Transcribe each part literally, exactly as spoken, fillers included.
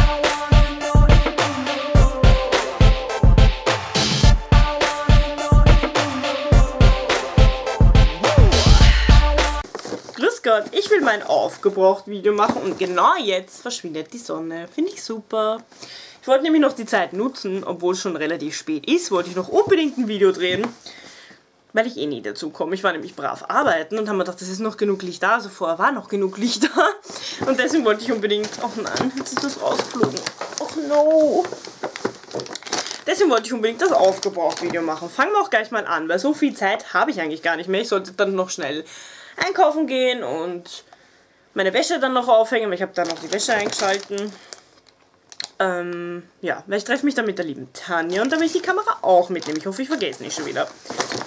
Grüß Gott, ich will mein Aufgebraucht-Video machen und genau jetzt verschwindet die Sonne. Finde ich super. Ich wollte nämlich noch die Zeit nutzen, obwohl es schon relativ spät ist, wollte ich noch unbedingt ein Video drehen, weil ich eh nie dazu komme. Ich war nämlich brav arbeiten und habe mir gedacht, es ist noch genug Licht da, also vorher war noch genug Licht da. Und deswegen wollte ich unbedingt, ach nein, jetzt ist das rausgeflogen. Ach no. Deswegen wollte ich unbedingt das Aufgebraucht-Video machen. Fangen wir auch gleich mal an, weil so viel Zeit habe ich eigentlich gar nicht mehr. Ich sollte dann noch schnell einkaufen gehen und meine Wäsche dann noch aufhängen, weil ich habe dann noch die Wäsche eingeschalten. Ähm, ja, weil ich treffe mich dann mit der lieben Tanja und dann will ich die Kamera auch mitnehmen. Ich hoffe, ich vergesse nicht schon wieder.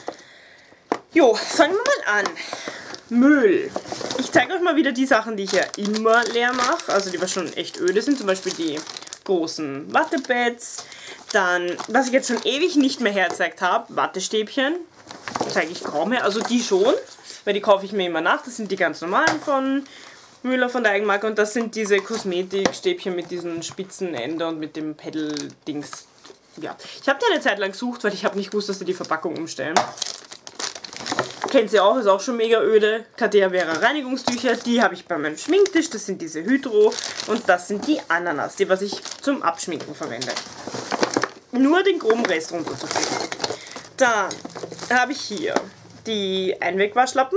Jo, fangen wir mal an. Müll. Ich zeige euch mal wieder die Sachen, die ich ja immer leer mache, also die was schon echt öde sind, zum Beispiel die großen Wattepads. Dann, was ich jetzt schon ewig nicht mehr hergezeigt habe, Wattestäbchen. Zeige ich kaum mehr, also die schon, weil die kaufe ich mir immer nach. Das sind die ganz normalen von Müller, von der Eigenmarke. Und das sind diese Kosmetikstäbchen mit diesen spitzen Enden und mit dem Pedal-Dings. Ja, ich habe die eine Zeit lang gesucht, weil ich habe nicht gewusst, dass sie die Verpackung umstellen. Kennt sie auch, ist auch schon mega öde. Cadea Vera Reinigungstücher, die habe ich bei meinem Schminktisch. Das sind diese Hydro und das sind die Ananas, die was ich zum Abschminken verwende. Nur den groben Rest runterzukriegen. Dann habe ich hier die Einwegwaschlappen.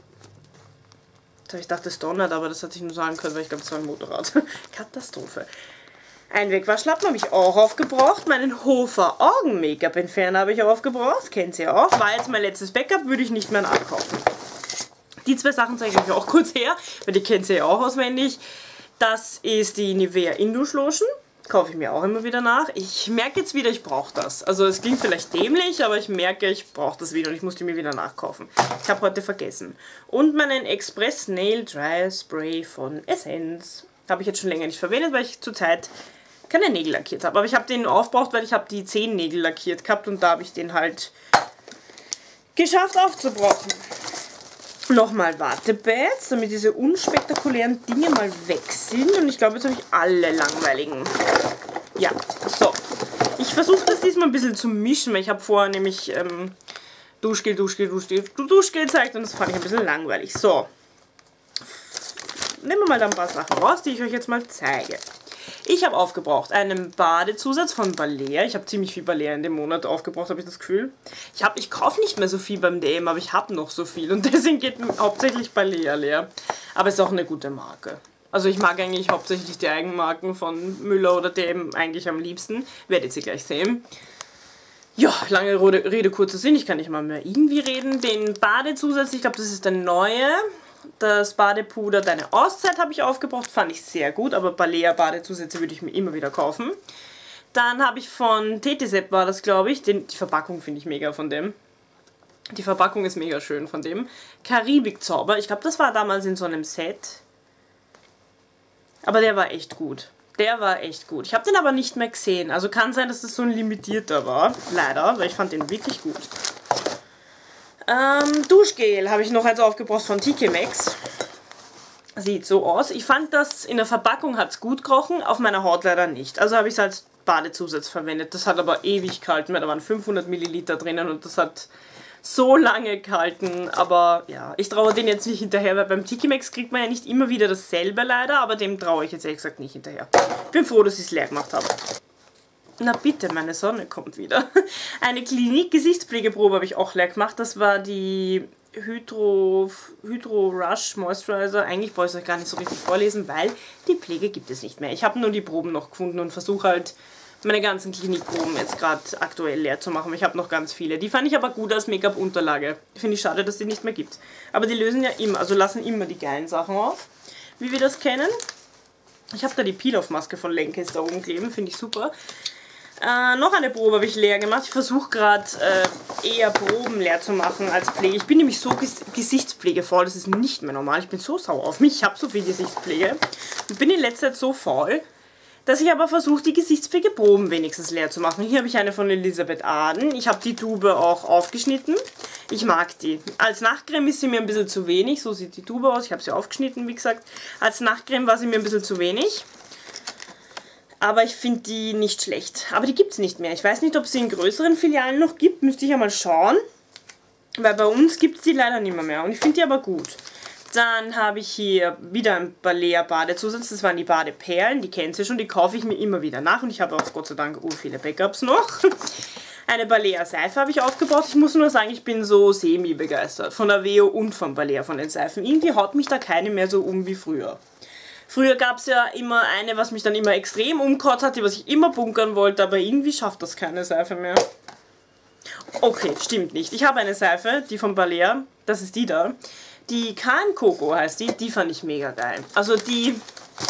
Jetzt habe ich gedacht, das donnert, aber das hat sich nur sagen können, weil ich glaube, es war ein Motorrad. Katastrophe. Einwegwaschlappen habe ich auch aufgebraucht. Meinen Hofer Augen-Make-up-Entferner habe ich auch aufgebraucht. Kennt ihr auch. War jetzt mein letztes Backup, würde ich nicht mehr nachkaufen. Die zwei Sachen zeige ich euch auch kurz her, weil die kennt ihr ja auch auswendig. Das ist die Nivea In-Dusch-Lotion. Kaufe ich mir auch immer wieder nach. Ich merke jetzt wieder, ich brauche das. Also es klingt vielleicht dämlich, aber ich merke, ich brauche das wieder und ich muss die mir wieder nachkaufen. Ich habe heute vergessen. Und meinen Express Nail Dry Spray von Essence. Habe ich jetzt schon länger nicht verwendet, weil ich zurzeit keine Nägel lackiert habe. Aber ich habe den aufgebraucht, weil ich habe die Zehennägel lackiert gehabt und da habe ich den halt geschafft aufzubrauchen. Nochmal Wattepads, damit diese unspektakulären Dinge mal weg sind. Und ich glaube, jetzt habe ich alle langweiligen. Ja, so. Ich versuche das diesmal ein bisschen zu mischen, weil ich habe vorher nämlich ähm, Duschgel, Duschgel, Duschgel, Duschgel gezeigt und das fand ich ein bisschen langweilig. So. Nehmen wir mal da ein paar Sachen raus, die ich euch jetzt mal zeige. Ich habe aufgebraucht einen Badezusatz von Balea. Ich habe ziemlich viel Balea in dem Monat aufgebraucht, habe ich das Gefühl. Ich, hab, ich kaufe nicht mehr so viel beim D M, aber ich habe noch so viel. Und deswegen geht hauptsächlich Balea leer. Aber es ist auch eine gute Marke. Also ich mag eigentlich hauptsächlich die Eigenmarken von Müller oder D M eigentlich am liebsten. Werdet ihr gleich sehen. Ja, lange Rede, kurzer Sinn. Ich kann nicht mal mehr irgendwie reden. Den Badezusatz, ich glaube, das ist der neue. Das Badepuder Deine Auszeit habe ich aufgebraucht, fand ich sehr gut, aber Balea Badezusätze würde ich mir immer wieder kaufen. Dann habe ich von Tetisep war das, glaube ich, den, die Verpackung finde ich mega von dem. Die Verpackung ist mega schön von dem. Karibik-Zauber, ich glaube, das war damals in so einem Set. Aber der war echt gut. Der war echt gut. Ich habe den aber nicht mehr gesehen, also kann sein, dass das so ein limitierter war, leider, weil ich fand den wirklich gut. Ähm, Duschgel habe ich noch eins aufgebraucht von T K Maxx. Sieht so aus. Ich fand das in der Verpackung hat es gut gerochen, auf meiner Haut leider nicht. Also habe ich es als Badezusatz verwendet. Das hat aber ewig gehalten, weil da waren fünfhundert Milliliter drinnen und das hat so lange gehalten. Aber ja, ich traue den jetzt nicht hinterher, weil beim T K Maxx kriegt man ja nicht immer wieder dasselbe leider, aber dem traue ich jetzt ehrlich gesagt nicht hinterher. Ich bin froh, dass ich es leer gemacht habe. Na bitte, meine Sonne kommt wieder. Eine Klinik-Gesichtspflegeprobe habe ich auch leer gemacht. Das war die Hydro, Hydro Rush Moisturizer. Eigentlich brauche ich es euch gar nicht so richtig vorlesen, weil die Pflege gibt es nicht mehr. Ich habe nur die Proben noch gefunden und versuche halt meine ganzen Klinikproben jetzt gerade aktuell leer zu machen. Ich habe noch ganz viele. Die fand ich aber gut als Make-up-Unterlage. Finde ich schade, dass die nicht mehr gibt. Aber die lösen ja immer, also lassen immer die geilen Sachen auf, wie wir das kennen. Ich habe da die Peel-Off-Maske von Lenkes da oben kleben, finde ich super. Äh, noch eine Probe habe ich leer gemacht. Ich versuche gerade äh, eher Proben leer zu machen als Pflege. Ich bin nämlich so ges Gesichtspflegefaul, das ist nicht mehr normal. Ich bin so sauer auf mich. Ich habe so viel Gesichtspflege und bin in letzter Zeit so faul, dass ich aber versuche, die Gesichtspflegeproben wenigstens leer zu machen. Hier habe ich eine von Elisabeth Arden. Ich habe die Tube auch aufgeschnitten. Ich mag die. Als Nachtcreme ist sie mir ein bisschen zu wenig. So sieht die Tube aus. Ich habe sie aufgeschnitten, wie gesagt. Als Nachtcreme war sie mir ein bisschen zu wenig. Aber ich finde die nicht schlecht. Aber die gibt es nicht mehr. Ich weiß nicht, ob es sie in größeren Filialen noch gibt. Müsste ich ja mal schauen. Weil bei uns gibt es die leider nicht mehr, mehr. Und ich finde die aber gut. Dann habe ich hier wieder ein Balea Badezusatz. Das waren die Badeperlen. Die kennt ihr schon. Die kaufe ich mir immer wieder nach. Und ich habe auch Gott sei Dank ur viele Backups noch. Eine Balea Seife habe ich aufgebaut. Ich muss nur sagen, ich bin so semi-begeistert. Von der Veo und von Balea, von den Seifen. Irgendwie haut mich da keine mehr so um wie früher. Früher gab es ja immer eine, was mich dann immer extrem umgehauen hat, die was ich immer bunkern wollte. Aber irgendwie schafft das keine Seife mehr. Okay, stimmt nicht. Ich habe eine Seife, die von Balea. Das ist die da. Die Kahn Coco heißt die. Die fand ich mega geil. Also die...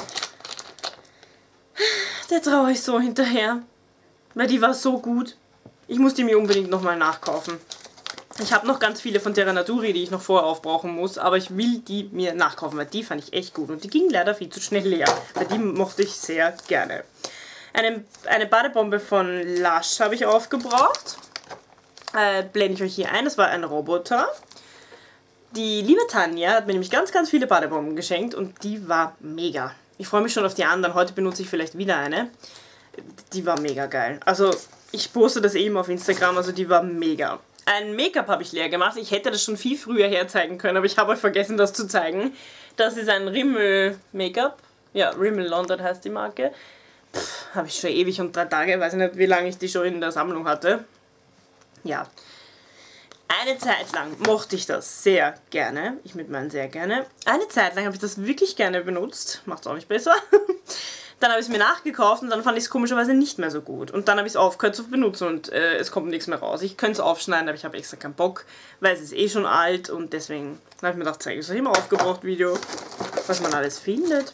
Der traue ich so hinterher. Weil die war so gut. Ich muss die mir unbedingt nochmal nachkaufen. Ich habe noch ganz viele von Terra Naturi, die ich noch vorher aufbrauchen muss. Aber ich will die mir nachkaufen, weil die fand ich echt gut. Und die ging leider viel zu schnell leer. Weil die mochte ich sehr gerne. Eine, eine Badebombe von Lush habe ich aufgebraucht. Äh, blende ich euch hier ein. Das war ein Roboter. Die liebe Tanja hat mir nämlich ganz, ganz viele Badebomben geschenkt und die war mega. Ich freue mich schon auf die anderen. Heute benutze ich vielleicht wieder eine. Die war mega geil. Also, ich poste das eben auf Instagram, also die war mega. Ein Make-up habe ich leer gemacht. Ich hätte das schon viel früher herzeigen können, aber ich habe euch vergessen, das zu zeigen. Das ist ein Rimmel-Make-up. Ja, Rimmel London heißt die Marke. Habe ich schon ewig und drei Tage. Weiß nicht, wie lange ich die schon in der Sammlung hatte. Ja. Eine Zeit lang mochte ich das sehr gerne. Ich mit meinen sehr gerne. Eine Zeit lang habe ich das wirklich gerne benutzt. Macht es auch nicht besser. Dann habe ich es mir nachgekauft und dann fand ich es komischerweise nicht mehr so gut. Und dann habe ich es aufgehört zu benutzen und äh, es kommt nichts mehr raus. Ich könnte es aufschneiden, aber ich habe extra keinen Bock, weil es ist eh schon alt und deswegen habe ich mir gedacht, zeige ich es euch im Aufgebraucht-Video, was man alles findet.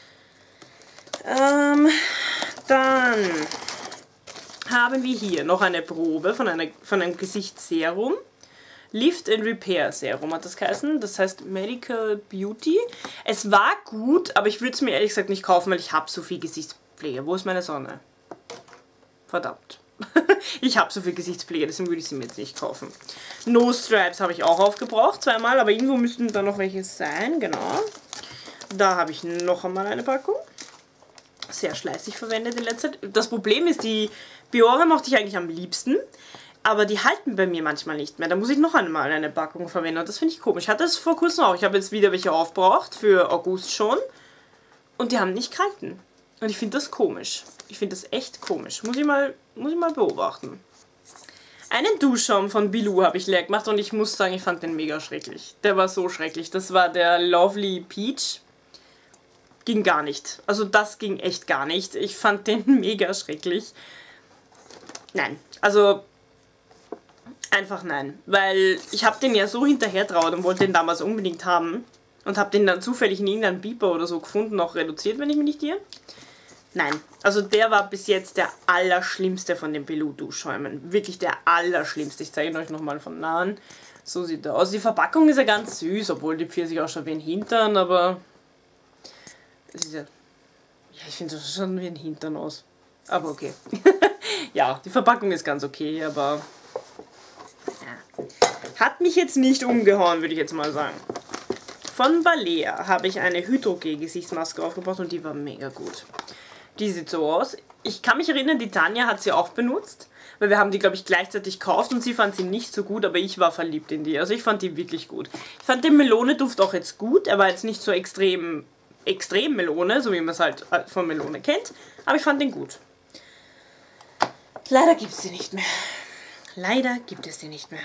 Ähm, dann haben wir hier noch eine Probe von, einer, von einem Gesichtsserum. Lift and Repair Serum hat das geheißen. Das heißt Medical Beauty. Es war gut, aber ich würde es mir ehrlich gesagt nicht kaufen, weil ich habe so viel Gesichtspflege. Wo ist meine Sonne? Verdammt. Ich habe so viel Gesichtspflege, deswegen würde ich sie mir jetzt nicht kaufen. No Stripes habe ich auch aufgebraucht, zweimal, aber irgendwo müssten da noch welche sein, genau. Da habe ich noch einmal eine Packung. Sehr schleißig verwendet in letzter Zeit. Das Problem ist, die Biore mochte ich eigentlich am liebsten. Aber die halten bei mir manchmal nicht mehr. Da muss ich noch einmal eine Packung verwenden. Und das finde ich komisch. Ich hatte es vor kurzem auch. Ich habe jetzt wieder welche aufgebraucht. Für August schon. Und die haben nicht gehalten. Und ich finde das komisch. Ich finde das echt komisch. Muss ich mal, muss ich mal beobachten. Einen Duschschaum von Bilou habe ich leer gemacht. Und ich muss sagen, ich fand den mega schrecklich. Der war so schrecklich. Das war der Lovely Peach. Ging gar nicht. Also das ging echt gar nicht. Ich fand den mega schrecklich. Nein. Also... Einfach nein, weil ich habe den ja so hinterher traut und wollte den damals unbedingt haben und habe den dann zufällig in irgendeinem Beeper oder so gefunden, noch reduziert, wenn ich mich nicht irre. Nein, also der war bis jetzt der allerschlimmste von den Bilou Duschschäumen. Wirklich der allerschlimmste. Ich zeige ihn euch nochmal von nahen. So sieht er aus. Die Verpackung ist ja ganz süß, obwohl die Pfirsich ausschaut wie ein Hintern, aber... Es ist ja... Ja, ich finde es schon wie ein Hintern aus. Aber okay. Ja, die Verpackung ist ganz okay, aber... Hat mich jetzt nicht umgehauen, würde ich jetzt mal sagen. Von Balea habe ich eine Hydrogel-Gesichtsmaske aufgebracht und die war mega gut. Die sieht so aus. Ich kann mich erinnern, die Tanja hat sie auch benutzt, weil wir haben die, glaube ich, gleichzeitig gekauft und sie fand sie nicht so gut, aber ich war verliebt in die. Also ich fand die wirklich gut. Ich fand den Melone-Duft auch jetzt gut. Er war jetzt nicht so extrem, extrem Melone, so wie man es halt von Melone kennt, aber ich fand den gut. Leider gibt es sie nicht mehr. Leider gibt es die nicht mehr.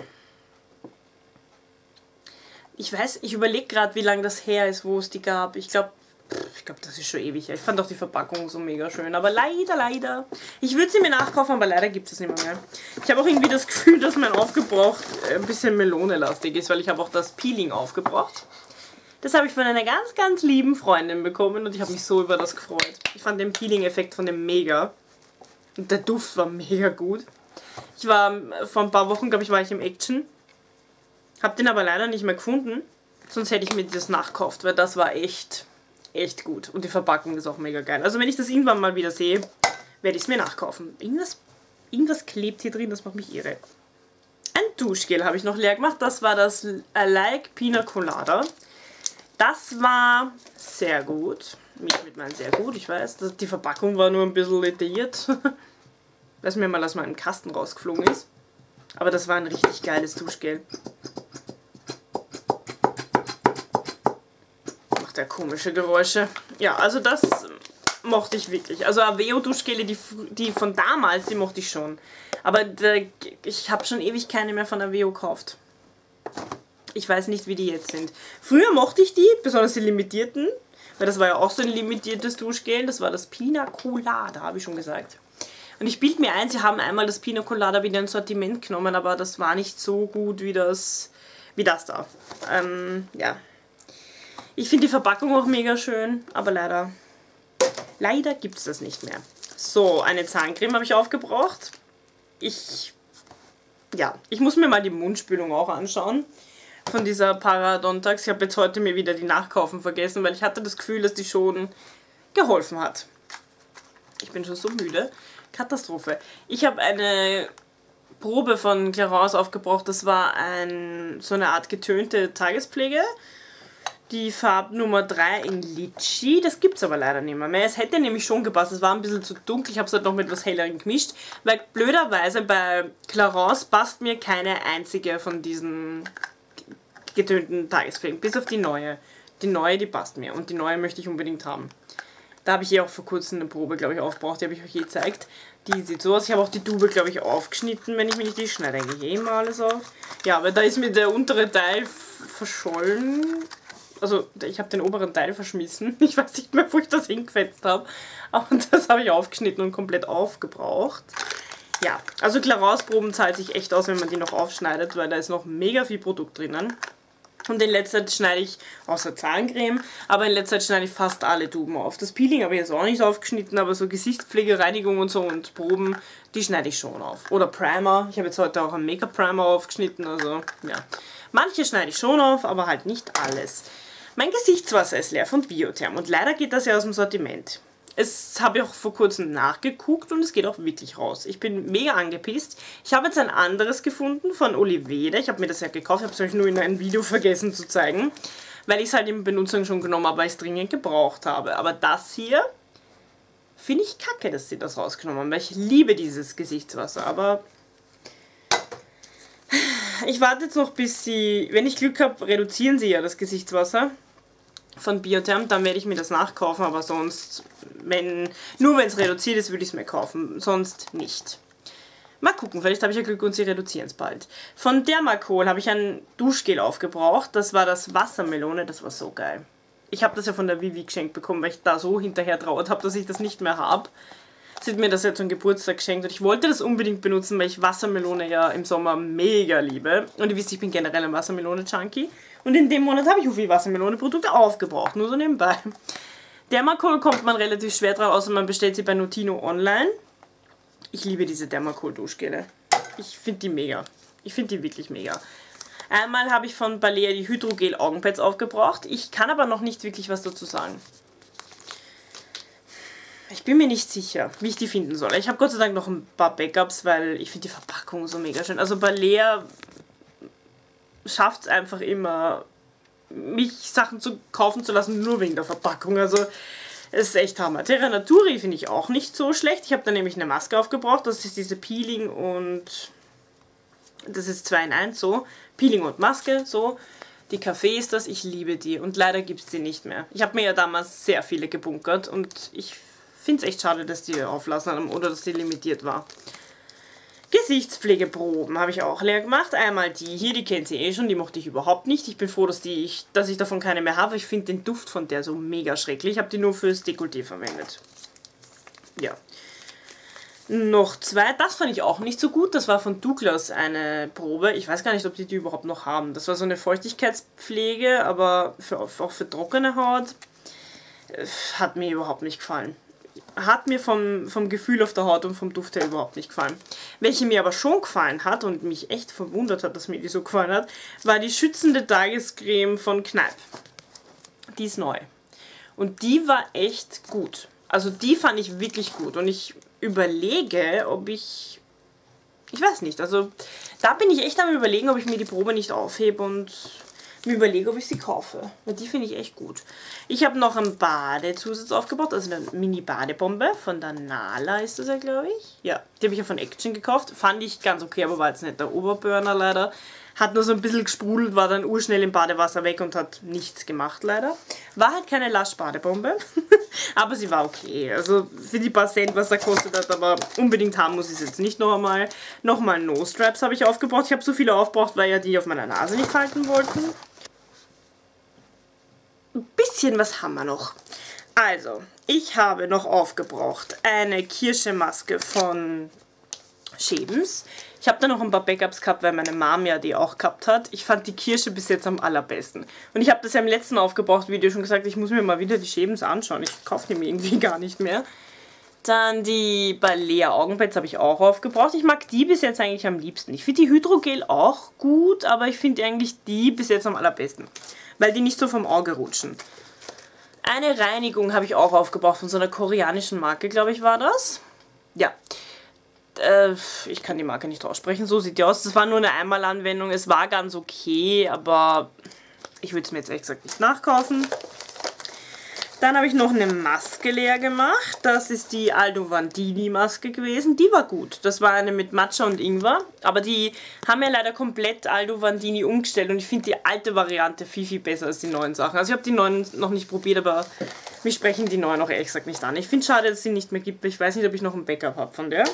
Ich weiß, ich überlege gerade, wie lange das her ist, wo es die gab. Ich glaube, ich glaube, das ist schon ewig her. Ich fand auch die Verpackung so mega schön. Aber leider, leider. Ich würde sie mir nachkaufen, aber leider gibt es nicht mehr. mehr. Ich habe auch irgendwie das Gefühl, dass mein Aufgebraucht ein bisschen Melone-lastig ist, weil ich habe auch das Peeling aufgebraucht. Das habe ich von einer ganz, ganz lieben Freundin bekommen und ich habe mich so über das gefreut. Ich fand den Peeling-Effekt von dem mega. Und der Duft war mega gut. Ich war, vor ein paar Wochen, glaube ich, war ich im Action. Hab den aber leider nicht mehr gefunden. Sonst hätte ich mir das nachgekauft, weil das war echt, echt gut. Und die Verpackung ist auch mega geil. Also wenn ich das irgendwann mal wieder sehe, werde ich es mir nachkaufen. Irgendwas, irgendwas klebt hier drin, das macht mich irre. Ein Duschgel habe ich noch leer gemacht. Das war das I Like Pina Colada. Das war sehr gut. Mir schmeckt meinen sehr gut, ich weiß. Die Verpackung war nur ein bisschen detailliert. Weil es mir mal aus meinem Kasten rausgeflogen ist. Aber das war ein richtig geiles Duschgel. Macht ja komische Geräusche. Ja, also das mochte ich wirklich. Also Aveo-Duschgele, die, die von damals, die mochte ich schon. Aber der, ich habe schon ewig keine mehr von Aveo gekauft. Ich weiß nicht, wie die jetzt sind. Früher mochte ich die, besonders die limitierten. Weil das war ja auch so ein limitiertes Duschgel. Das war das Pina Colada, habe ich schon gesagt. Und ich bilde mir ein, sie haben einmal das Pina Colada wieder ins Sortiment genommen, aber das war nicht so gut wie das, wie das da. Ähm, ja. Ich finde die Verpackung auch mega schön, aber leider, leider gibt es das nicht mehr. So, eine Zahncreme habe ich aufgebraucht. Ich, ja, ich muss mir mal die Mundspülung auch anschauen. Von dieser Parodontax. Ich habe jetzt heute mir wieder die Nachkaufen vergessen, weil ich hatte das Gefühl, dass die schon geholfen hat. Ich bin schon so müde. Katastrophe. Ich habe eine Probe von Clarins aufgebraucht. Das war ein, so eine Art getönte Tagespflege. Die Farbnummer drei in Litchi. Das gibt es aber leider nicht mehr, mehr. Es hätte nämlich schon gepasst. Es war ein bisschen zu dunkel. Ich habe es halt noch mit etwas helleren gemischt. Weil blöderweise bei Clarins passt mir keine einzige von diesen getönten Tagespflegen. Bis auf die neue. Die neue, die passt mir. Und die neue möchte ich unbedingt haben. Da habe ich eh auch vor kurzem eine Probe, glaube ich, aufgebraucht. Die habe ich euch eh gezeigt. Die sieht so aus. Ich habe auch die Tube, glaube ich, aufgeschnitten, wenn ich mich nicht die schneide eigentlich eh mal alles auf. Ja, aber da ist mir der untere Teil verschollen. Also, ich habe den oberen Teil verschmissen. Ich weiß nicht mehr, wo ich das hingefetzt habe. Aber das habe ich aufgeschnitten und komplett aufgebraucht. Ja, also Clarins Proben zahlt sich echt aus, wenn man die noch aufschneidet, weil da ist noch mega viel Produkt drinnen. Und in letzter Zeit schneide ich, außer Zahncreme, aber in letzter Zeit schneide ich fast alle Tuben auf. Das Peeling habe ich jetzt auch nicht aufgeschnitten, aber so Gesichtspflege, Reinigung und so und Proben, die schneide ich schon auf. Oder Primer, ich habe jetzt heute auch einen Make-up-Primer aufgeschnitten, also ja. Manche schneide ich schon auf, aber halt nicht alles. Mein Gesichtswasser ist leer von Biotherm und leider geht das ja aus dem Sortiment. Es habe ich auch vor kurzem nachgeguckt und es geht auch wirklich raus. Ich bin mega angepisst. Ich habe jetzt ein anderes gefunden von Oliveda. Ich habe mir das ja gekauft, ich habe es euch nur in einem Video vergessen zu zeigen, weil ich es halt in Benutzung schon genommen habe, weil ich es dringend gebraucht habe. Aber das hier finde ich kacke, dass sie das rausgenommen haben, weil ich liebe dieses Gesichtswasser. Aber ich warte jetzt noch, bis sie, wenn ich Glück habe, reduzieren sie ja das Gesichtswasser von Biotherm, dann werde ich mir das nachkaufen, aber sonst, wenn, nur wenn es reduziert ist, würde ich es mir kaufen, sonst nicht. Mal gucken, vielleicht habe ich ja Glück und sie reduzieren es bald. Von Dermacol habe ich ein Duschgel aufgebraucht, das war das Wassermelone, das war so geil. Ich habe das ja von der Vivi geschenkt bekommen, weil ich da so hinterher trauert habe, dass ich das nicht mehr habe. Sie hat mir das ja zum Geburtstag geschenkt und ich wollte das unbedingt benutzen, weil ich Wassermelone ja im Sommer mega liebe. Und ihr wisst, ich bin generell ein Wassermelone-Junkie. Und in dem Monat habe ich so viel Wassermelone-Produkte aufgebraucht, nur so nebenbei. Dermacol kommt man relativ schwer drauf, außer man bestellt sie bei Notino online. Ich liebe diese Dermacol-Duschgele. Ich finde die mega. Ich finde die wirklich mega. Einmal habe ich von Balea die Hydrogel-Augenpads aufgebraucht. Ich kann aber noch nicht wirklich was dazu sagen. Ich bin mir nicht sicher, wie ich die finden soll. Ich habe Gott sei Dank noch ein paar Backups, weil ich finde die Verpackung so mega schön. Also Balea schafft es einfach immer, mich Sachen zu kaufen zu lassen, nur wegen der Verpackung. Also es ist echt Hammer. Terra Naturi finde ich auch nicht so schlecht. Ich habe da nämlich eine Maske aufgebraucht. Das ist diese Peeling und das ist zwei in eins so. Peeling und Maske, so. Die Kaffee ist das, ich liebe die und leider gibt es die nicht mehr. Ich habe mir ja damals sehr viele gebunkert und ich finde es echt schade, dass die auflassen haben oder dass die limitiert war. Gesichtspflegeproben habe ich auch leer gemacht. Einmal die hier, die kennt ihr eh schon, die mochte ich überhaupt nicht. Ich bin froh, dass, die ich, dass ich davon keine mehr habe. Ich finde den Duft von der so mega schrecklich. Ich habe die nur fürs Dekolleté verwendet. Ja. Noch zwei, das fand ich auch nicht so gut. Das war von Douglas eine Probe. Ich weiß gar nicht, ob die die überhaupt noch haben. Das war so eine Feuchtigkeitspflege, aber für, auch für trockene Haut. Hat mir überhaupt nicht gefallen. Hat mir vom, vom Gefühl auf der Haut und vom Duft her überhaupt nicht gefallen. Welche mir aber schon gefallen hat und mich echt verwundert hat, dass mir die so gefallen hat, war die schützende Tagescreme von Kneipp. Die ist neu. Und die war echt gut. Also die fand ich wirklich gut. Und ich überlege, ob ich... Ich weiß nicht, also da bin ich echt am Überlegen, ob ich mir die Probe nicht aufhebe und mir überlege, ob ich sie kaufe. Weil die finde ich echt gut. Ich habe noch einen Badezusatz aufgebaut, also eine Mini-Badebombe von der Nala ist das ja, glaube ich. Ja, die habe ich ja von Action gekauft. Fand ich ganz okay, aber war jetzt nicht der Oberburner leider. Hat nur so ein bisschen gesprudelt, war dann urschnell im Badewasser weg und hat nichts gemacht leider. War halt keine Lush-Badebombe, aber sie war okay. Also für die paar Cent, was er kostet hat, aber unbedingt haben muss ich es jetzt nicht noch einmal. Nochmal Nose-Straps habe ich aufgebraucht. Ich habe so viele aufgebraucht, weil ja die auf meiner Nase nicht halten wollten. Ein bisschen was haben wir noch. Also, ich habe noch aufgebraucht eine Kirschemaske von Schebens. Ich habe da noch ein paar Backups gehabt, weil meine Mom ja die auch gehabt hat. Ich fand die Kirsche bis jetzt am allerbesten. Und ich habe das ja im letzten Aufgebraucht-Video schon gesagt, ich muss mir mal wieder die Schebens anschauen. Ich kaufe die mir irgendwie gar nicht mehr. Dann die Balea Augenpads habe ich auch aufgebraucht. Ich mag die bis jetzt eigentlich am liebsten. Ich finde die Hydrogel auch gut, aber ich finde eigentlich die bis jetzt am allerbesten. Weil die nicht so vom Auge rutschen. Eine Reinigung habe ich auch aufgebraucht von so einer koreanischen Marke, glaube ich, war das. Ja. Ich kann die Marke nicht aussprechen, so sieht die aus. Das war nur eine Einmalanwendung, es war ganz okay, aber ich würde es mir jetzt ehrlich gesagt nicht nachkaufen. Dann habe ich noch eine Maske leer gemacht, das ist die Aldovandini Maske gewesen, die war gut. Das war eine mit Matcha und Ingwer, aber die haben ja leider komplett Aldovandini umgestellt und ich finde die alte Variante viel, viel besser als die neuen Sachen. Also ich habe die neuen noch nicht probiert, aber mich sprechen die neuen auch ehrlich gesagt nicht an. Ich finde es schade, dass sie nicht mehr gibt, ich weiß nicht, ob ich noch ein Backup habe von der.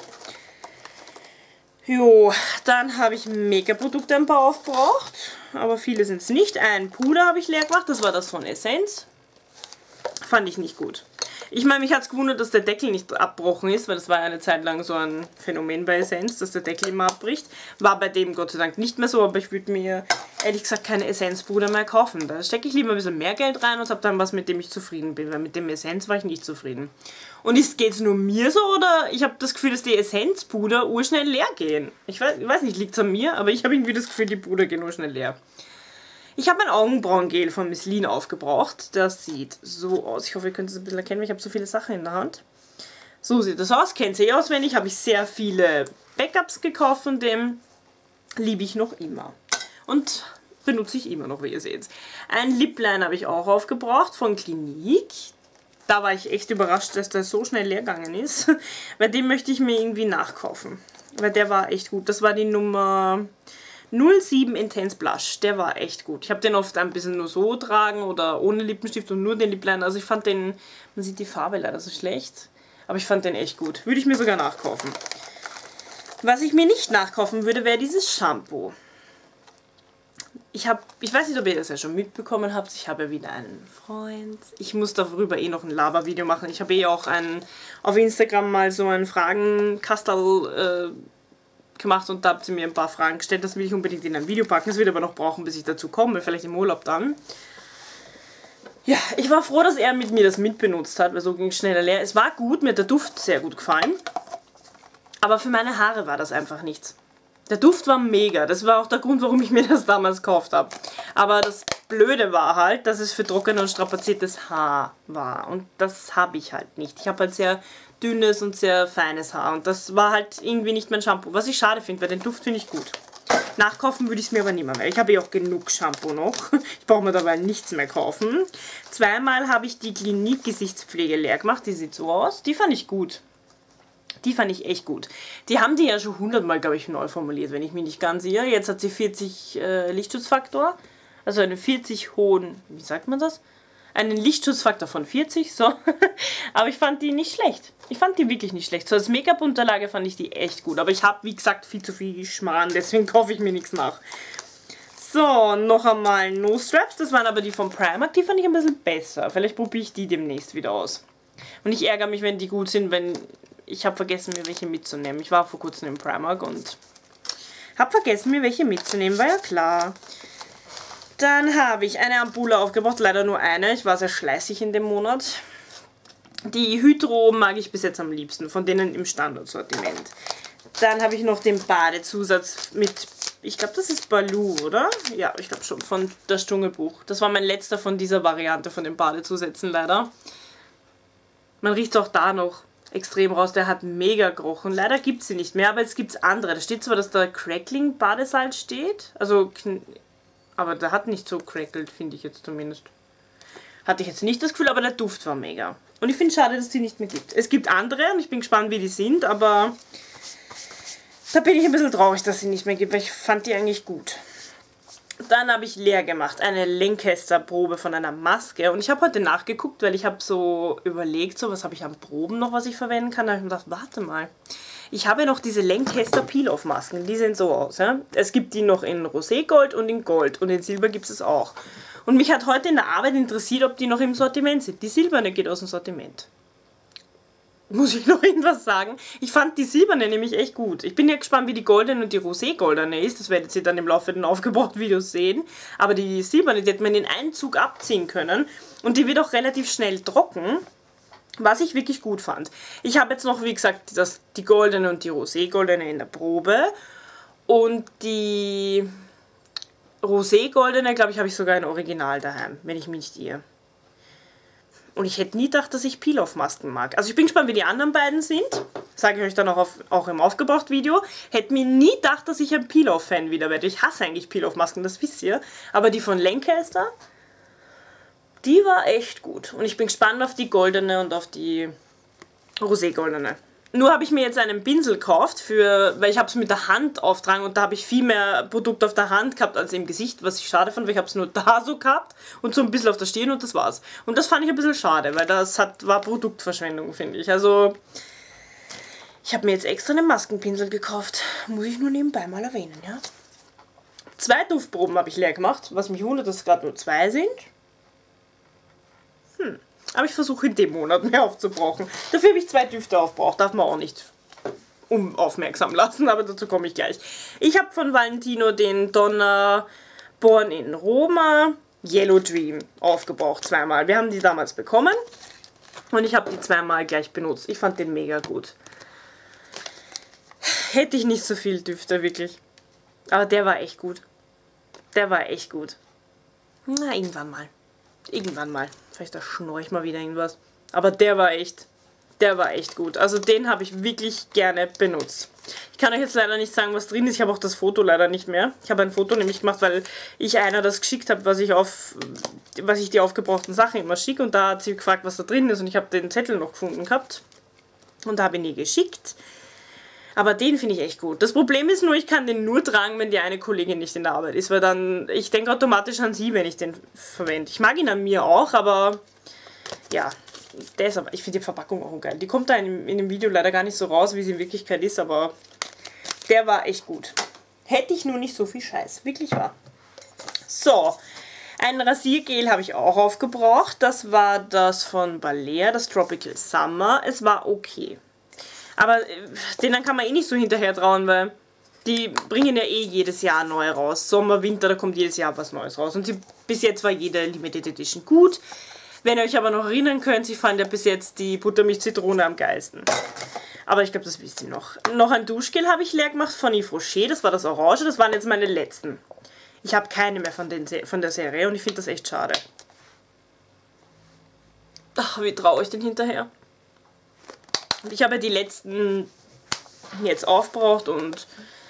Jo, dann habe ich Make-up-Produkte ein paar aufgebraucht, aber viele sind es nicht. Ein Puder habe ich leer gemacht, das war das von Essence. Fand ich nicht gut. Ich meine, mich hat es gewundert, dass der Deckel nicht abbrochen ist, weil das war ja eine Zeit lang so ein Phänomen bei Essence, dass der Deckel immer abbricht. War bei dem Gott sei Dank nicht mehr so, aber ich würde mir ehrlich gesagt keine Essence-Puder mehr kaufen. Da stecke ich lieber ein bisschen mehr Geld rein und habe dann was, mit dem ich zufrieden bin, weil mit dem Essence war ich nicht zufrieden. Und geht es nur mir so oder ich habe das Gefühl, dass die Essence-Puder urschnell leer gehen? Ich weiß, ich weiß nicht, liegt es an mir, aber ich habe irgendwie das Gefühl, die Puder gehen urschnell leer. Ich habe ein Augenbrauengel von Miss Lean aufgebraucht. Das sieht so aus. Ich hoffe, ihr könnt es ein bisschen erkennen, weil ich habe so viele Sachen in der Hand. So sieht das aus. Kennt ihr eh auswendig. Habe ich sehr viele Backups gekauft von dem. Liebe ich noch immer. Und benutze ich immer noch, wie ihr seht. Ein Lip Liner habe ich auch aufgebraucht von Clinique. Da war ich echt überrascht, dass der so schnell leer gegangen ist. Bei dem möchte ich mir irgendwie nachkaufen. Weil der war echt gut. Das war die Nummer null sieben Intense Blush, der war echt gut. Ich habe den oft ein bisschen nur so tragen oder ohne Lippenstift und nur den Lip Liner. Also ich fand den, man sieht die Farbe leider so schlecht, aber ich fand den echt gut. Würde ich mir sogar nachkaufen. Was ich mir nicht nachkaufen würde, wäre dieses Shampoo. Ich habe, ich weiß nicht, ob ihr das ja schon mitbekommen habt, ich habe ja wieder einen Freund. Ich muss darüber eh noch ein Laber-Video machen. Ich habe eh auch ein, auf Instagram mal so ein Fragenkastel äh, gemacht und da habt ihr mir ein paar Fragen gestellt. Das will ich unbedingt in ein Video packen. Das wird aber noch brauchen, bis ich dazu komme. Vielleicht im Urlaub dann. Ja, ich war froh, dass er mit mir das mitbenutzt hat, weil so ging es schneller leer. Es war gut, mir hat der Duft sehr gut gefallen. Aber für meine Haare war das einfach nichts. Der Duft war mega. Das war auch der Grund, warum ich mir das damals gekauft habe. Aber das Blöde war halt, dass es für trockenes und strapaziertes Haar war. Und das habe ich halt nicht. Ich habe halt sehr dünnes und sehr feines Haar. Und das war halt irgendwie nicht mein Shampoo. Was ich schade finde, weil den Duft finde ich gut. Nachkaufen würde ich es mir aber nicht mehr, weil ich habe ja auch genug Shampoo noch. Ich brauche mir dabei nichts mehr kaufen. Zweimal habe ich die Clinique Gesichtspflege leer gemacht. Die sieht so aus. Die fand ich gut. Die fand ich echt gut. Die haben die ja schon hundertmal, glaube ich, neu formuliert, wenn ich mich nicht ganz irre. Jetzt hat sie vierzig äh, Lichtschutzfaktor. Also einen vierzig hohen, wie sagt man das? Einen Lichtschutzfaktor von vierzig, so. Aber ich fand die nicht schlecht. Ich fand die wirklich nicht schlecht. So als Make-up-Unterlage fand ich die echt gut. Aber ich habe, wie gesagt, viel zu viel Schmarrn, deswegen kaufe ich mir nichts nach. So, noch einmal Nose Straps. Das waren aber die von Primark. Die fand ich ein bisschen besser. Vielleicht probiere ich die demnächst wieder aus. Und ich ärgere mich, wenn die gut sind, wenn ich habe vergessen, mir welche mitzunehmen. Ich war vor kurzem im Primark und habe vergessen, mir welche mitzunehmen. War ja klar. Dann habe ich eine Ampulle aufgebraucht, leider nur eine. Ich war sehr schleißig in dem Monat. Die Hydro mag ich bis jetzt am liebsten, von denen im Standardsortiment. Dann habe ich noch den Badezusatz mit, ich glaube das ist Baloo, oder? Ja, ich glaube schon, von das Dschungelbuch. Das war mein letzter von dieser Variante von den Badezusätzen leider. Man riecht es auch da noch extrem raus, der hat mega gerochen. Leider gibt es sie nicht mehr, aber jetzt gibt es andere. Da steht zwar, dass da Crackling Badesalz steht, also Aber der hat nicht so crackelt, finde ich jetzt zumindest. Hatte ich jetzt nicht das Gefühl, aber der Duft war mega. Und ich finde es schade, dass es die nicht mehr gibt. Es gibt andere und ich bin gespannt, wie die sind, aber da bin ich ein bisschen traurig, dass sie nicht mehr gibt, weil ich fand die eigentlich gut. Dann habe ich leer gemacht, eine Lancaster-Probe von einer Maske. Und ich habe heute nachgeguckt, weil ich habe so überlegt, so was habe ich an Proben noch, was ich verwenden kann. Da habe ich mir gedacht, warte mal. Ich habe noch diese Lancaster Peel-Off-Masken, die sehen so aus. Ja? Es gibt die noch in Roségold und in Gold und in Silber gibt es auch. Und mich hat heute in der Arbeit interessiert, ob die noch im Sortiment sind. Die silberne geht aus dem Sortiment. Muss ich noch irgendwas sagen? Ich fand die silberne nämlich echt gut. Ich bin ja gespannt, wie die goldene und die roségoldene ist. Das werdet ihr dann im Laufe der aufgebauten Videos sehen. Aber die silberne, die hat man in einen Zug abziehen können. Und die wird auch relativ schnell trocken. Was ich wirklich gut fand. Ich habe jetzt noch, wie gesagt, das, die goldene und die roségoldene in der Probe. Und die roségoldene, glaube ich, habe ich sogar ein Original daheim, wenn ich mich nicht irre. Und ich hätte nie gedacht, dass ich Peel-Off-Masken mag. Also ich bin gespannt, wie die anderen beiden sind. Sage ich euch dann auch, auf, auch im Aufgebraucht-Video. Hätte mir nie gedacht, dass ich ein Peel-Off-Fan wieder werde. Ich hasse eigentlich Peel-Off-Masken, das wisst ihr. Aber die von Lancaster, die war echt gut. Und ich bin gespannt auf die goldene und auf die roségoldene. Nur habe ich mir jetzt einen Pinsel gekauft, für, weil ich habe es mit der Hand auftragen und da habe ich viel mehr Produkt auf der Hand gehabt als im Gesicht, was ich schade fand, weil ich habe es nur da so gehabt und so ein bisschen auf der Stirn und das war's. Und das fand ich ein bisschen schade, weil das hat, war Produktverschwendung, finde ich. Also, ich habe mir jetzt extra einen Maskenpinsel gekauft, muss ich nur nebenbei mal erwähnen, ja. Zwei Duftproben habe ich leer gemacht, was mich wundert, dass es gerade nur zwei sind. Hm. Aber ich versuche in dem Monat mehr aufzubrauchen. Dafür habe ich zwei Düfte aufgebraucht. Darf man auch nicht unaufmerksam lassen, aber dazu komme ich gleich. Ich habe von Valentino den Donna Born in Roma Yellow Dream aufgebraucht. Zweimal. Wir haben die damals bekommen. Und ich habe die zweimal gleich benutzt. Ich fand den mega gut. Hätte ich nicht so viel Düfte, wirklich. Aber der war echt gut. Der war echt gut. Na, irgendwann mal. Irgendwann mal. Vielleicht da schnorre ich mal wieder irgendwas. Aber der war echt, der war echt gut. Also den habe ich wirklich gerne benutzt. Ich kann euch jetzt leider nicht sagen, was drin ist. Ich habe auch das Foto leider nicht mehr. Ich habe ein Foto nämlich gemacht, weil ich einer das geschickt habe, was ich auf, was ich die aufgebrauchten Sachen immer schicke. Und da hat sie gefragt, was da drin ist. Und ich habe den Zettel noch gefunden gehabt. Und da habe ich ihn ihr geschickt. Aber den finde ich echt gut. Das Problem ist nur, ich kann den nur tragen, wenn die eine Kollegin nicht in der Arbeit ist. Weil dann, ich denke automatisch an sie, wenn ich den verwende. Ich mag ihn an mir auch, aber ja, der ist aber, ich finde die Verpackung auch geil. Die kommt da in, in dem Video leider gar nicht so raus, wie sie in Wirklichkeit ist, aber der war echt gut. Hätte ich nur nicht so viel Scheiß. Wirklich wahr. So, ein Rasiergel habe ich auch aufgebraucht. Das war das von Balea, das Tropical Summer. Es war okay. Aber denen kann man eh nicht so hinterher trauen, weil die bringen ja eh jedes Jahr neu raus. Sommer, Winter, da kommt jedes Jahr was Neues raus. Und sie, bis jetzt war jede Limited Edition gut. Wenn ihr euch aber noch erinnern könnt, ich fand ja bis jetzt die Buttermilch-Zitrone am geilsten. Aber ich glaube, das wisst ihr noch. Noch ein Duschgel habe ich leer gemacht von Yves Rocher. Das war das Orange. Das waren jetzt meine letzten. Ich habe keine mehr von, den, von der Serie und ich finde das echt schade. Ach, wie traurig denn hinterher. Ich habe die letzten jetzt aufgebraucht und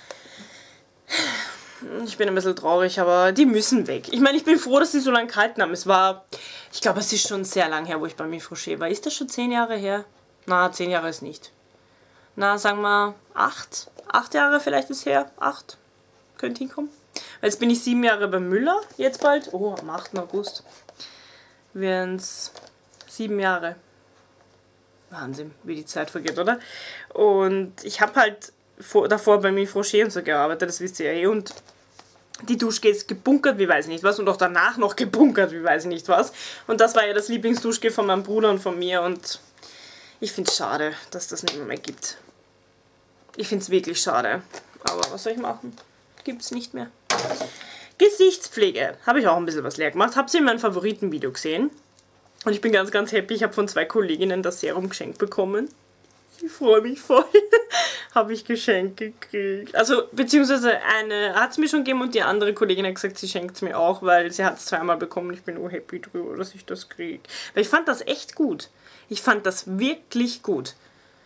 ich bin ein bisschen traurig, aber die müssen weg. Ich meine, ich bin froh, dass sie so lange gehalten haben. Es war, ich glaube, es ist schon sehr lang her, wo ich bei Yves Rocher war. Ist das schon zehn Jahre her? Na, zehn Jahre ist nicht. Na, sagen wir acht. Acht Jahre vielleicht ist her. Acht. Könnte hinkommen. Jetzt bin ich sieben Jahre bei Müller, jetzt bald. Oh, am achten August. Wären es sieben Jahre. Wahnsinn, wie die Zeit vergeht, oder? Und ich habe halt vor, davor bei Yves Rocher und so gearbeitet, das wisst ihr ja eh. Und die Duschgels gebunkert, wie weiß ich nicht was. Und auch danach noch gebunkert, wie weiß ich nicht was. Und das war ja das Lieblingsduschgel von meinem Bruder und von mir. Und ich finde es schade, dass das nicht mehr gibt. Ich finde es wirklich schade. Aber was soll ich machen? Gibt es nicht mehr. Gesichtspflege. Habe ich auch ein bisschen was leer gemacht. Habt ihr in meinem Favoritenvideo gesehen? Und ich bin ganz, ganz happy. Ich habe von zwei Kolleginnen das Serum geschenkt bekommen. Ich freue mich voll. Habe ich geschenkt gekriegt. Also, beziehungsweise eine hat es mir schon gegeben und die andere Kollegin hat gesagt, sie schenkt es mir auch, weil sie hat es zweimal bekommen. Ich bin nur happy drüber, dass ich das kriege. Weil ich fand das echt gut. Ich fand das wirklich gut.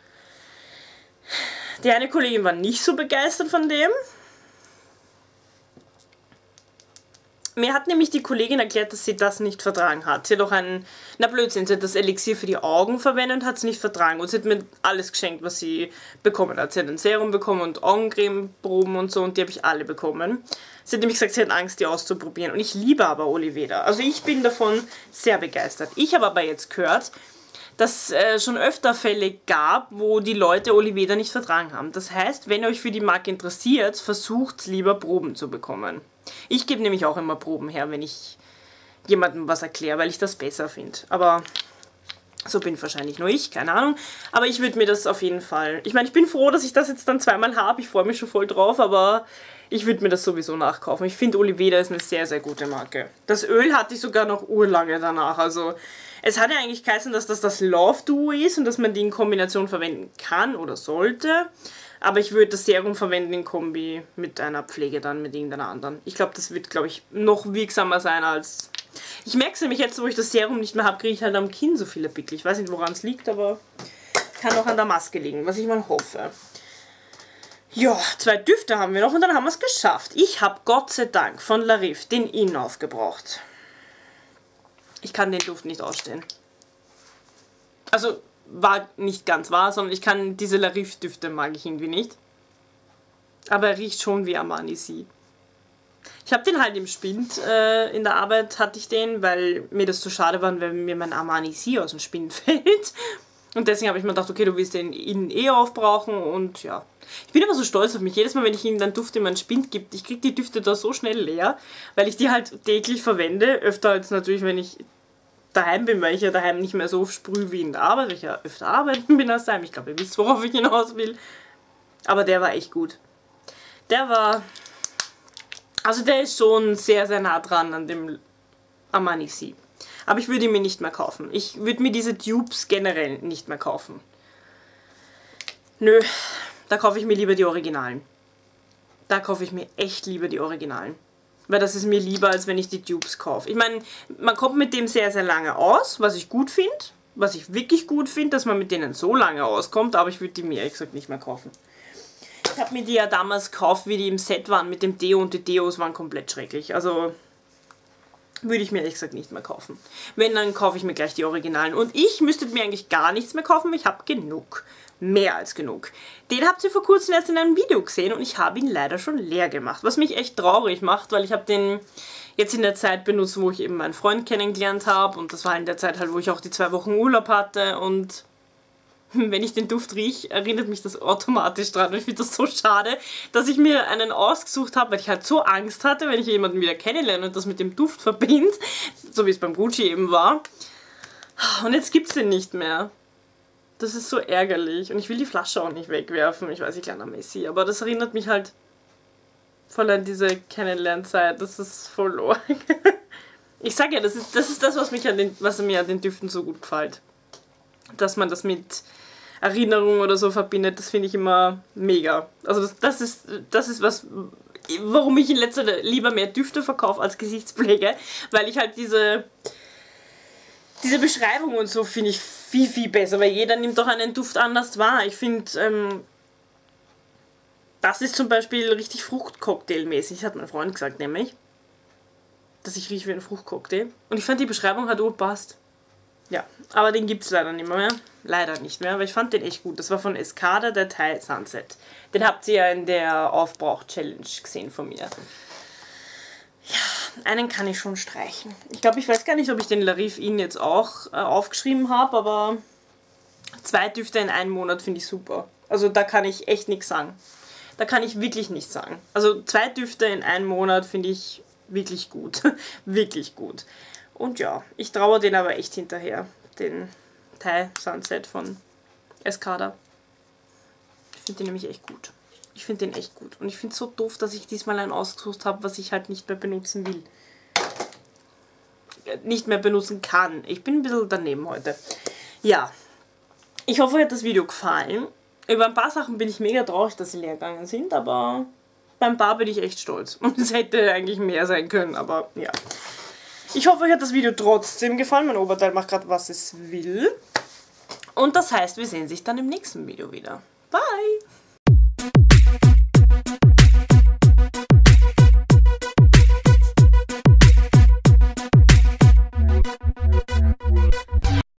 Die eine Kollegin war nicht so begeistert von dem. Mir hat nämlich die Kollegin erklärt, dass sie das nicht vertragen hat. Sie hat auch ein, na Blödsinn, sie hat das Elixier für die Augen verwendet und hat es nicht vertragen. Und sie hat mir alles geschenkt, was sie bekommen hat. Sie hat ein Serum bekommen und Augencremeproben und so und die habe ich alle bekommen. Sie hat nämlich gesagt, sie hat Angst, die auszuprobieren. Und ich liebe aber Oliveda. Also ich bin davon sehr begeistert. Ich habe aber jetzt gehört, dass es äh, schon öfter Fälle gab, wo die Leute Oliveda nicht vertragen haben. Das heißt, wenn ihr euch für die Marke interessiert, versucht lieber Proben zu bekommen. Ich gebe nämlich auch immer Proben her, wenn ich jemandem was erkläre, weil ich das besser finde. Aber so bin wahrscheinlich nur ich, keine Ahnung. Aber ich würde mir das auf jeden Fall... Ich meine, ich bin froh, dass ich das jetzt dann zweimal habe. Ich freue mich schon voll drauf, aber ich würde mir das sowieso nachkaufen. Ich finde, Oliveda ist eine sehr, sehr gute Marke. Das Öl hatte ich sogar noch urlange danach. Also es hat ja eigentlich geheißen, dass das das Love Duo ist und dass man die in Kombination verwenden kann oder sollte. Aber ich würde das Serum verwenden in Kombi mit einer Pflege dann, mit irgendeiner anderen. Ich glaube, das wird, glaube ich, noch wirksamer sein als... Ich merke es nämlich jetzt, wo ich das Serum nicht mehr habe, kriege ich halt am Kinn so viele Pickel. Ich weiß nicht, woran es liegt, aber kann auch an der Maske liegen, was ich mal hoffe. Ja, zwei Düfte haben wir noch und dann haben wir es geschafft. Ich habe Gott sei Dank von Larif den In aufgebraucht. Ich kann den Duft nicht ausstehen. Also... war nicht ganz wahr, sondern ich kann diese Larif-Düfte mag ich irgendwie nicht. Aber er riecht schon wie Armani Sie. Ich habe den halt im Spind, äh, in der Arbeit hatte ich den, weil mir das zu schade war, wenn mir mein Armani Sie aus dem Spind fällt. Und deswegen habe ich mir gedacht, okay, du willst den innen eh aufbrauchen und ja. Ich bin immer so stolz auf mich. Jedes Mal, wenn ich ihm dann Duft in meinen Spind gebe, ich kriege die Düfte da so schnell leer, weil ich die halt täglich verwende. Öfter als natürlich, wenn ich daheim bin, weil ich ja daheim nicht mehr so oft sprühe wie in der Arbeit, weil ich ja öfter arbeiten bin als daheim. Ich glaube, ihr wisst, worauf ich hinaus will. Aber der war echt gut. Der war... Also der ist schon sehr, sehr nah dran an dem Armani Sie. Aber ich würde ihn mir nicht mehr kaufen. Ich würde mir diese Dupes generell nicht mehr kaufen. Nö, da kaufe ich mir lieber die Originalen. Da kaufe ich mir echt lieber die Originalen. Weil das ist mir lieber, als wenn ich die Dupes kaufe. Ich meine, man kommt mit dem sehr, sehr lange aus, was ich gut finde. Was ich wirklich gut finde, dass man mit denen so lange auskommt, aber ich würde die mir ehrlich gesagt nicht mehr kaufen. Ich habe mir die ja damals gekauft, wie die im Set waren mit dem Deo und die Deos waren komplett schrecklich. Also würde ich mir ehrlich gesagt nicht mehr kaufen. Wenn, dann kaufe ich mir gleich die Originalen. Und ich müsste mir eigentlich gar nichts mehr kaufen, ich habe genug. Mehr als genug. Den habt ihr vor kurzem erst in einem Video gesehen und ich habe ihn leider schon leer gemacht. Was mich echt traurig macht, weil ich habe den jetzt in der Zeit benutzt, wo ich eben meinen Freund kennengelernt habe. Und das war in der Zeit halt, wo ich auch die zwei Wochen Urlaub hatte. Und wenn ich den Duft rieche, erinnert mich das automatisch dran. Und ich finde das so schade, dass ich mir einen ausgesucht habe, weil ich halt so Angst hatte, wenn ich jemanden wieder kennenlerne und das mit dem Duft verbinde. So wie es beim Gucci eben war. Und jetzt gibt es den nicht mehr. Das ist so ärgerlich. Und ich will die Flasche auch nicht wegwerfen. Ich weiß, ich kleiner Messi. Aber das erinnert mich halt voll an diese Kennenlernzeit. Das ist voll arg. Ich sag ja, das ist, das ist das, was, mich an den, was mir an den Düften so gut gefällt. Dass man das mit Erinnerung oder so verbindet, das finde ich immer mega. Also das, das, ist, das ist was, warum ich in letzter Zeit lieber mehr Düfte verkaufe als Gesichtspflege. Weil ich halt diese... Diese Beschreibung und so finde ich viel, viel besser, weil jeder nimmt doch einen Duft anders wahr. Ich finde, ähm, das ist zum Beispiel richtig Fruchtcocktail-mäßig, das hat mein Freund gesagt, nämlich, dass ich rieche wie ein Fruchtcocktail. Und ich fand, die Beschreibung hat auch passt. Ja, aber den gibt es leider nicht mehr. Leider nicht mehr, aber ich fand den echt gut. Das war von Escada, der Thai Sunset. Den habt ihr ja in der Aufbrauch-Challenge gesehen von mir. Ja, einen kann ich schon streichen. Ich glaube, ich weiß gar nicht, ob ich den Larif In jetzt auch äh, aufgeschrieben habe, aber zwei Düfte in einem Monat finde ich super. Also da kann ich echt nichts sagen. Da kann ich wirklich nichts sagen. Also zwei Düfte in einem Monat finde ich wirklich gut. Wirklich gut. Und ja, ich traue den aber echt hinterher. Den Thai Sunset von Escada. Ich finde den nämlich echt gut. Ich finde den echt gut. Und ich finde es so doof, dass ich diesmal einen ausgesucht habe, was ich halt nicht mehr benutzen will. Nicht mehr benutzen kann. Ich bin ein bisschen daneben heute. Ja. Ich hoffe, euch hat das Video gefallen. Über ein paar Sachen bin ich mega traurig, dass sie leer gegangen sind, aber beim paar bin ich echt stolz. Und es hätte eigentlich mehr sein können, aber ja. Ich hoffe, euch hat das Video trotzdem gefallen. Mein Oberteil macht gerade, was es will. Und das heißt, wir sehen sich dann im nächsten Video wieder.